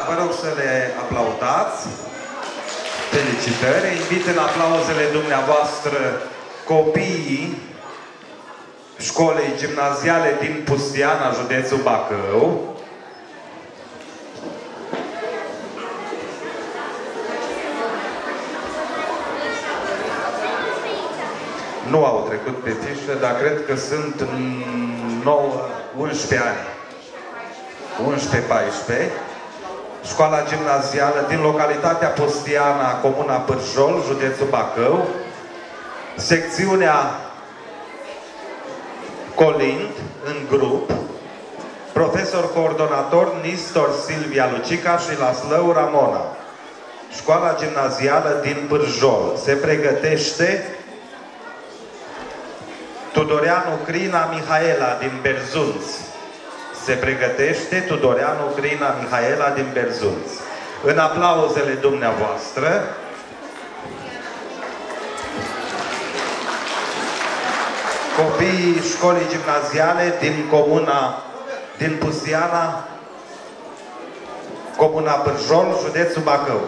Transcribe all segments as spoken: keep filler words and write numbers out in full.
vă rog să le aplaudați. Felicitări. Invit în aplauzele dumneavoastră copiii școlii gimnaziale din Pustiana, județul Bacău. Nu au trecut pe fișă, dar cred că sunt nouă, unsprezece ani. unsprezece paisprezece. Școala gimnazială din localitatea Pustiana, comuna Pârjol, județul Bacău. Secțiunea Colind, în grup. Profesor coordonator Nistor Silvia Lucica și Laslău Ramona. Școala gimnazială din Pârjol. Se pregătește Tudoreanu Crina Mihaela din Berzunț. Se pregătește Tudoreanu Crina Mihaela din Berzunț. În aplauzele dumneavoastră, copiii școlii gimnaziale din comuna, din Pustiana, comuna Pârjol, județul Bacău.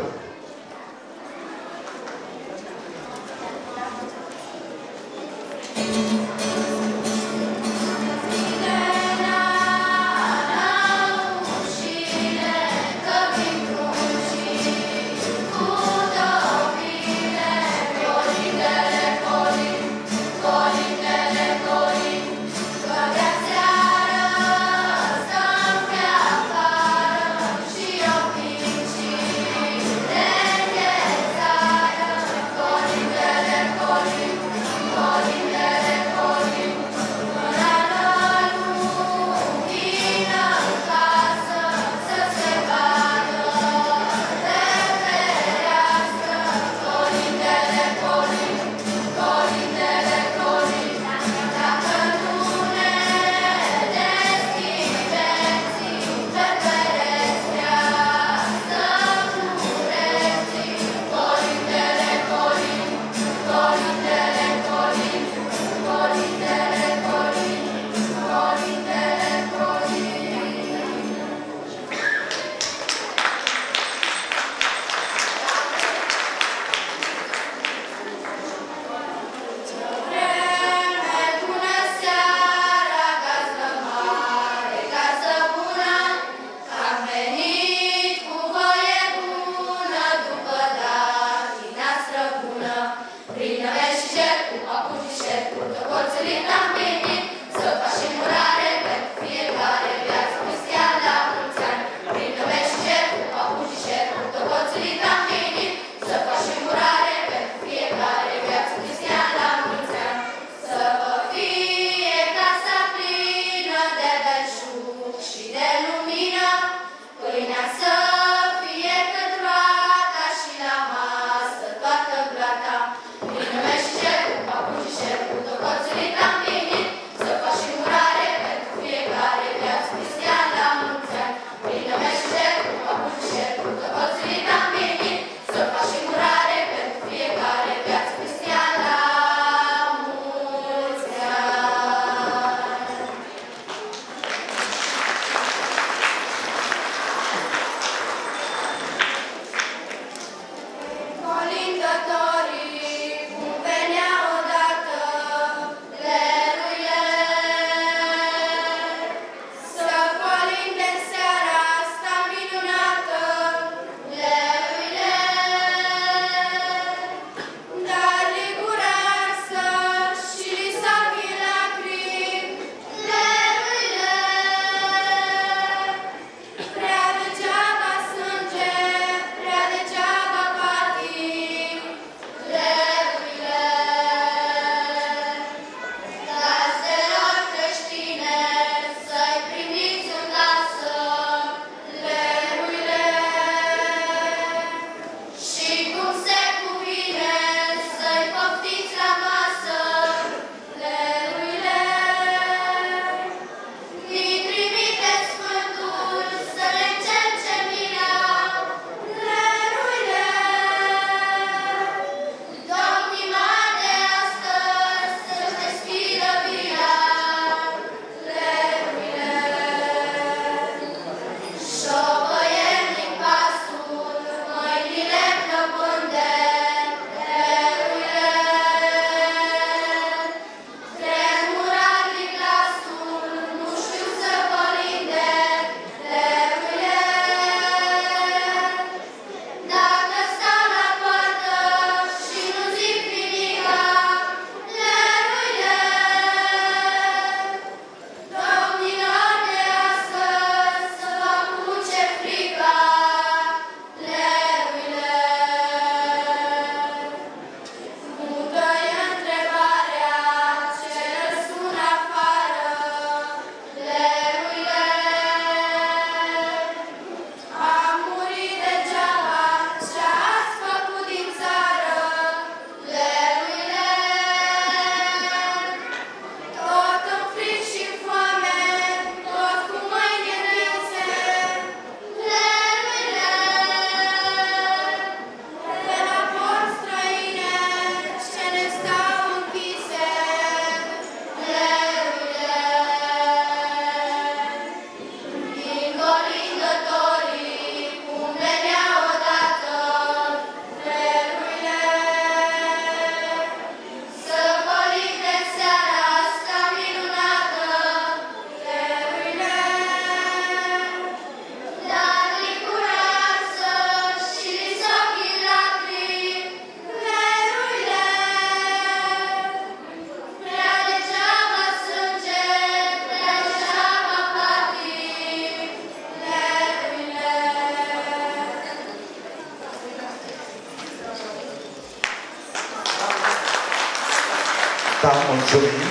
mulțumim.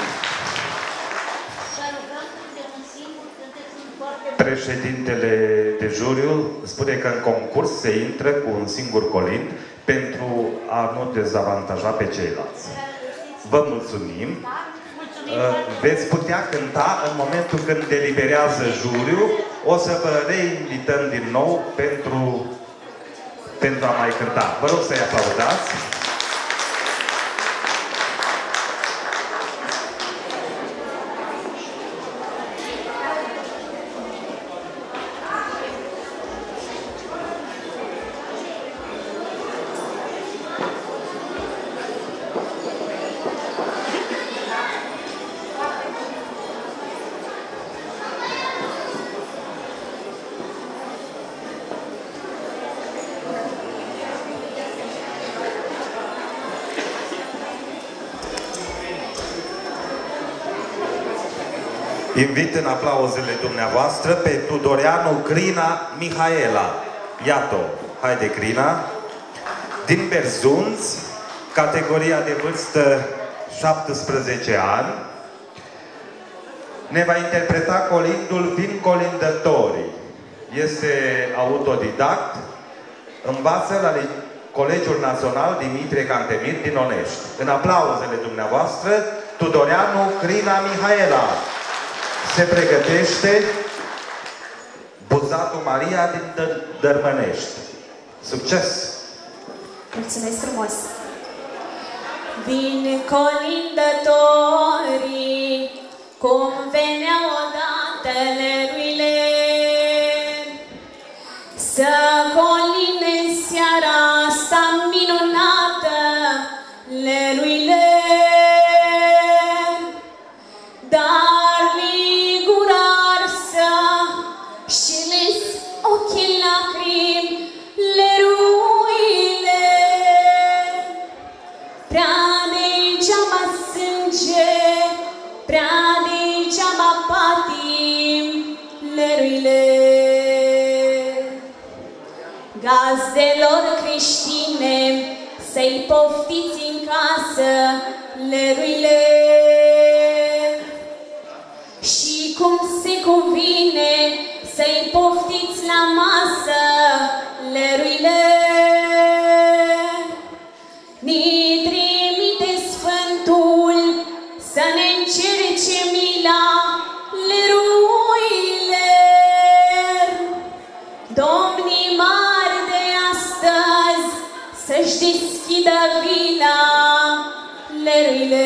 Președintele de juriu spune că în concurs se intră cu un singur colind pentru a nu dezavantaja pe ceilalți. Vă mulțumim. Veți putea cânta în momentul când deliberează juriul. O să vă reinvităm din nou pentru, pentru a mai cânta. Vă rog să-i aplaudați. Invit în aplauzele dumneavoastră pe Tudoreanu Crina Mihaela. Iată-o. Haide, Crina. Din Berzunț, categoria de vârstă șaptesprezece ani, ne va interpreta colindul Vin colindătorii. Este autodidact, învață la Colegiul Național Dimitrie Cantemir din Onești. În aplauzele dumneavoastră, Tudoreanu Crina Mihaela. Se pregătește Buzatul Maria din Dăr Dărmănești. Succes! Mulțumesc frumos! Vin colindătorii, cum veneau odată leruile, să colinde seara asta minunată leruile, dar și les ochii lacrimi leruile, prea degeaba sânge, prea degeaba patim leruile. Gazdelor creștine, să-i poftiți în casă leruile, și cum se cuvine să-i poftiți la masă leruile. Ni trimite Sfântul să ne încerce mila leruile. Domnii mari de astăzi să-și deschidă vila leruile.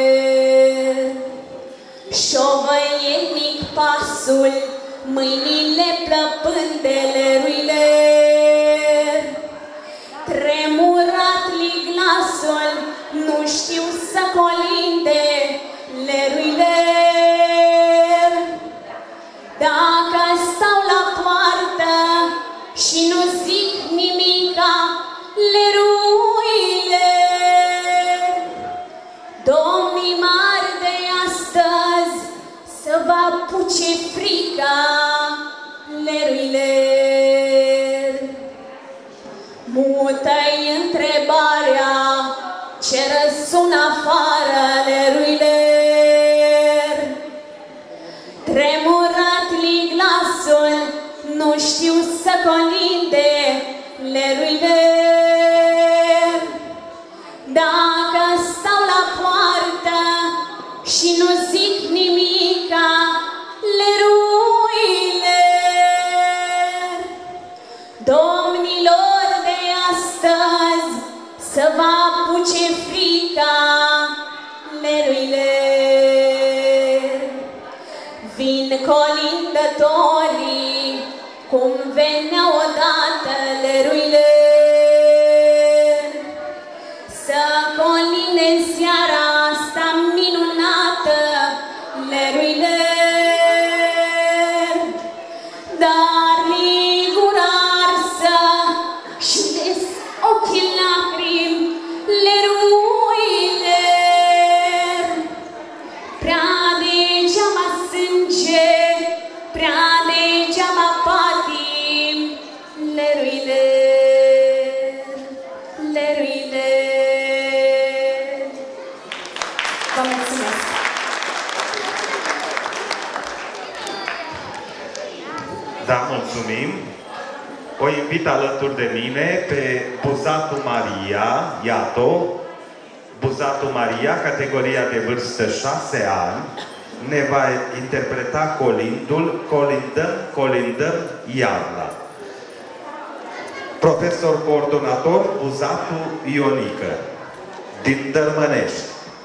Șovăielnic pasul, mâinile plăpând de leruile, tremurat-li glasul, nu știu să colinde leruile. Dacă stau la poartă și nu zic nimica leruile, domnii mari de astăzi să vă apuce frica leruile. Mută-i întrebarea ce răsună afară leruile. Tremurat-li glasul, nu știu să colinde leruile. Dacă stau la poartă și nu zic nimica leruile, domnilor de astăzi să vă apuce frica leruile. Vin colindătorii, cum veneau odată leruile, să colinde seara asta minunată leruile. Dar ligura arsă și des ochii lacrimi leruile, prea degeaba sânge, prea degeaba patim leruile. Da, mulțumim. O invit alături de mine pe Buzatu Maria, iată, Buzatu Maria, categoria de vârstă șase ani, ne va interpreta colindul Colindăm, colindăm iarna. Profesor coordonator Buzatu Ionică, din Dărmănești.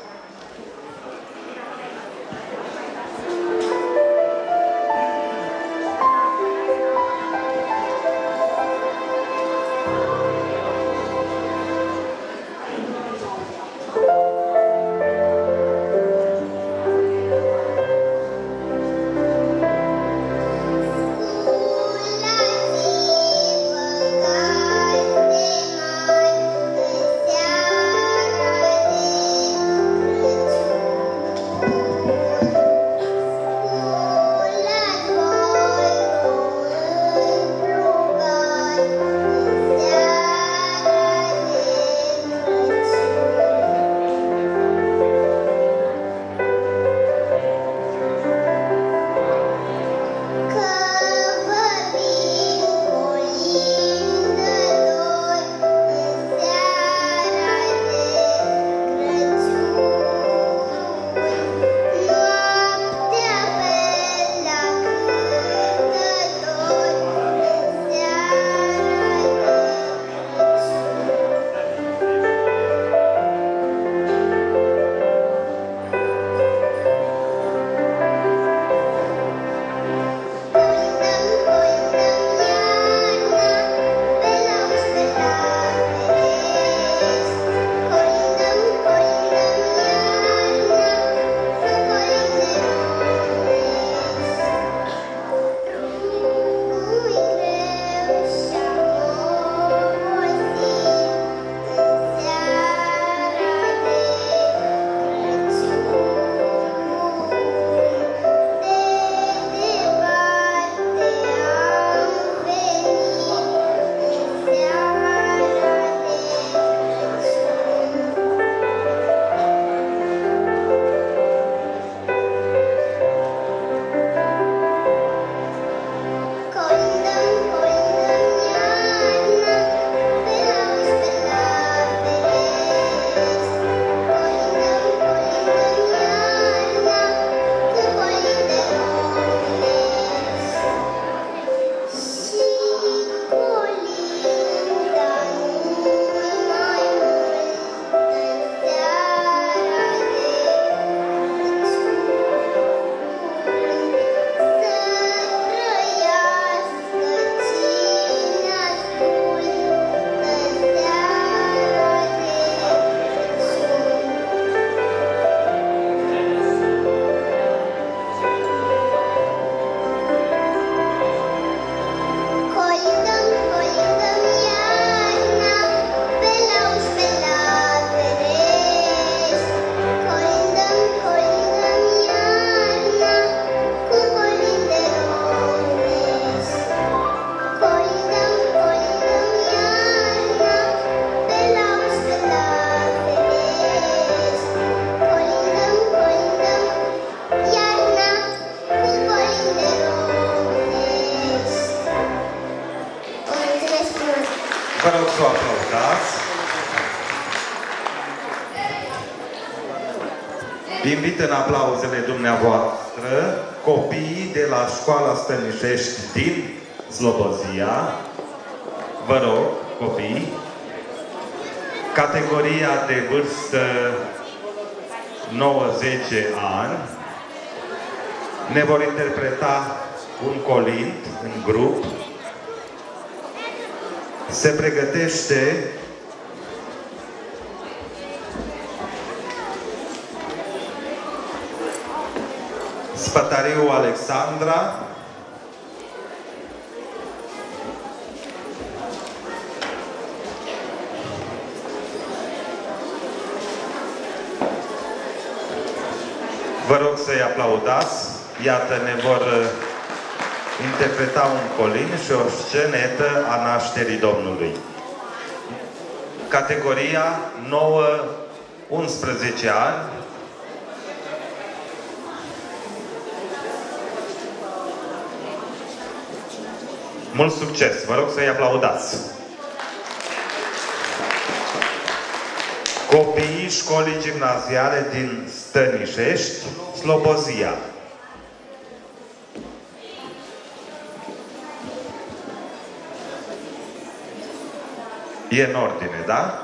Vă rog să o aplaudați. Invit în aplauzele dumneavoastră copiii de la Școala Stănișești din Slobozia. Vă rog, copii, categoria de vârstă nouă zece ani, ne vor interpreta un colind în grup. Se pregătește Spătariu Alexandra, vă rog să-i aplaudați. Iată, ne vor interpreta un colin și o scenetă a nașterii Domnului. Categoria nouă unsprezece ani. Mult succes! Vă rog să-i aplaudați! Copiii școlii gimnaziale din Stănișești, Slobozia. E în ordine, da?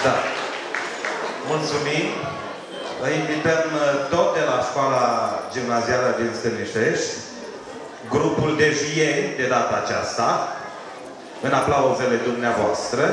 Da. Mulțumim. Îi invităm tot de la școala gimnazială din Stârnișești, grupul de vie de data aceasta, în aplauzele dumneavoastră.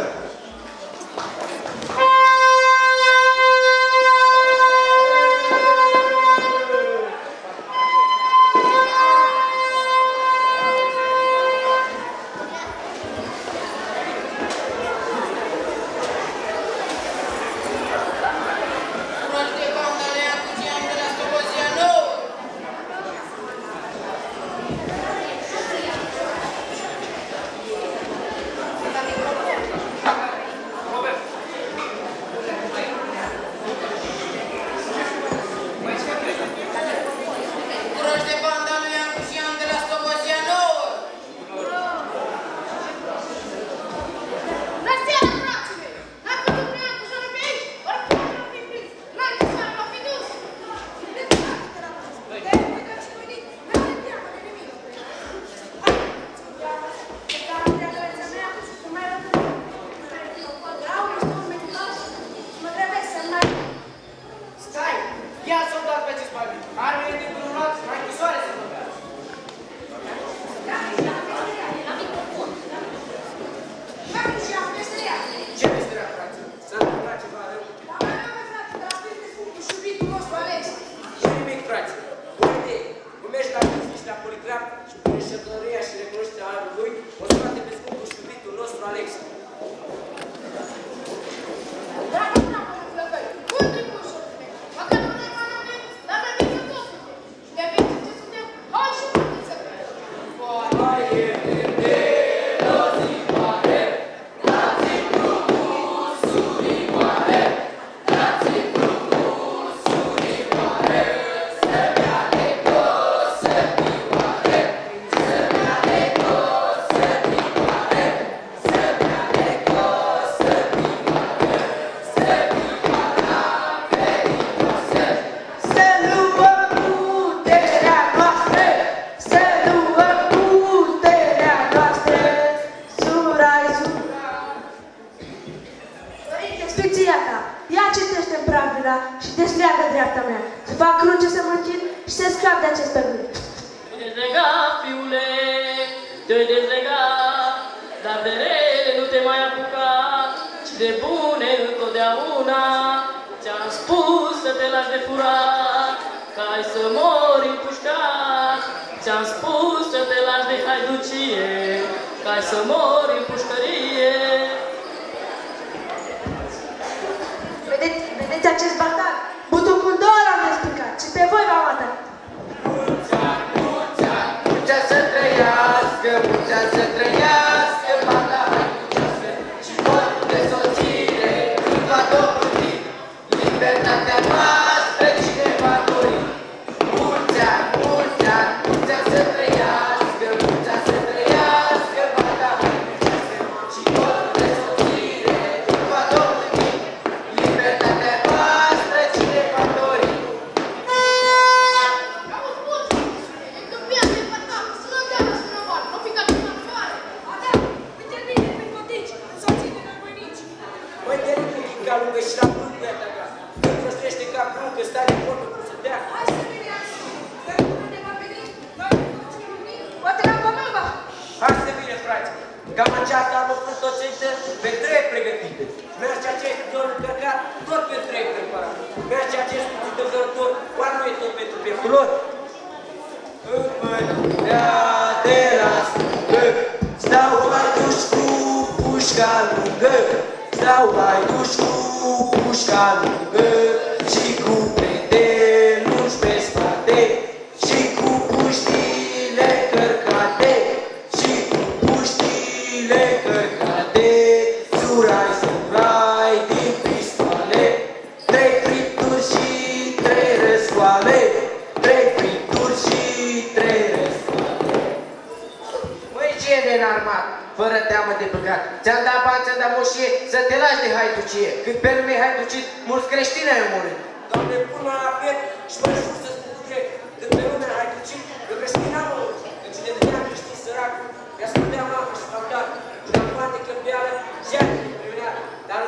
Fără teamă de păcat. Ți-am dat bani, ți-am dat moșie, să te lași de haiducie. Când pe lume ai haiducit, mulți creștini ai omorât. Doamne, pun mâna la piept și mă jur să spun cu drept. Când pe lume ai haiducit, eu creștin am omorât. Când cine dădea creștin sărac, i-asculteam mamă și faptat. Și la bani de cheltuială, zi de primeneală. Dar îl devedeam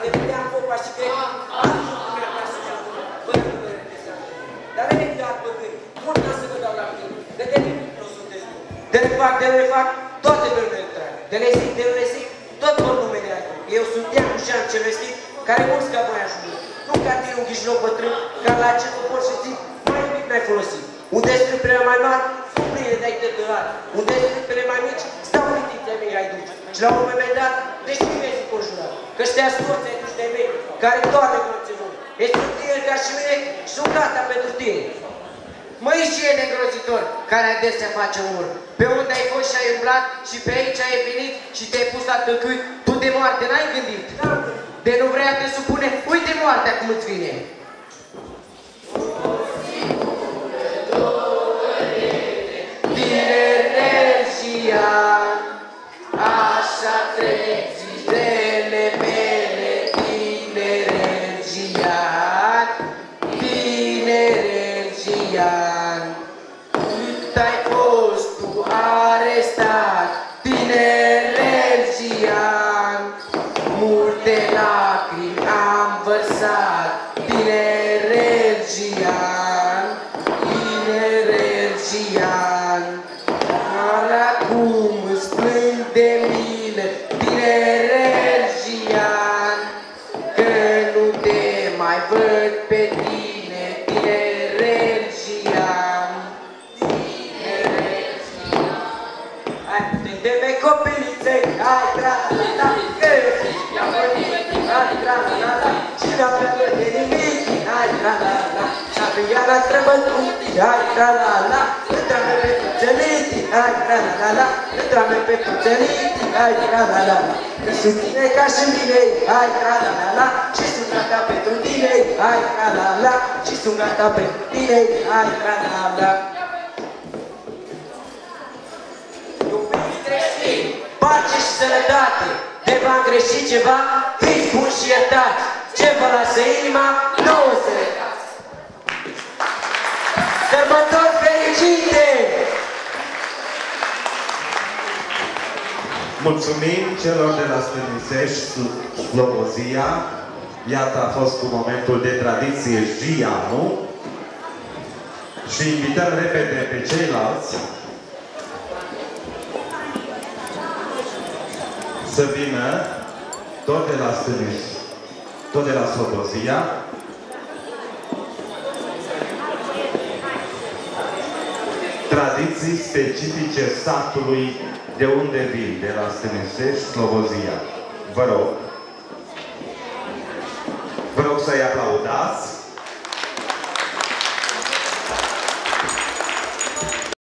popa și cred, azi nu cum era să ia bă, nu mă redesează. Dar nu e dat, bă, gând, mult n-am să vă dau la mine, că de nimic nu sunteți bun. De le fac, de le fac, toate vreunele trag. De le zic, de le zic, tot vor numele aia. Eu sunt Ian Ușan cel vestit, care mulți ca voi ajung. Nu ca tine un ghișloc bătrân, care la ce nu pot să zic, mai nimic n-ai folosit. Unde sunt strâmpele mai mari, suprine de-ai tătărat. Unde sunt strâmpele mai mici, stau litiți ai mei ai duci. Și la un moment dat, deși nu vezi conjurat, că ăștia scorți ai duci de mei, care toate conținut. Ești un tine ca și mine și sunt gata pentru tine. Măi și e negrozitor, care adesea face umor. Pe unde ai fost și ai umblat și pe aici ai venit și te-ai pus la tăcâi, tu de moarte n-ai gândit. De nu vrea te supune, uite moartea cum îți vine. Tineri și ani, așa trec zilele mele, tineri și ani, tineri și ani. Cât ai fost tu arestat, tineri și ani, multe lacrimi am vărsat, tineri și ani, tineri și ani. Dar acum îți plâng de milă, tineri și ani, că nu te mai văd pe tine, tineri și ani. Tineri și ani. Hai, de-me copilițe, hai, tra-la-la, că i-am venit, hai, tra-la-la, și n-am plăcut de nimic, hai, tra-la-la, și-a la străbătut, hai, tra-la-la, între-ame pe puțeliti, hai, tra-la-la, între-ame pe puțeliti, hai, tra-la-la, că sunt tine ca și mine, hai, tra-la-la, și sunt gata pentru tine, hai, tra-la-la, și sunt gata pentru tine, hai, tra-la-la. Iubiți creștini, pace și sănătate, de v-am greșit ceva, fiți buni și iertați, ce vă lasă inima, nouă să redați. Sărbători fericite! Mulțumim celor de la Stănisești, Slobozia. Iată a fost cu momentul de tradiție Gianu. Și invităm repede pe ceilalți să vină tot de la Stănisești, tot de la Slobozia. Tradiții specifice satului de unde vin, de la Stănisești, Slobozia. Vă rog.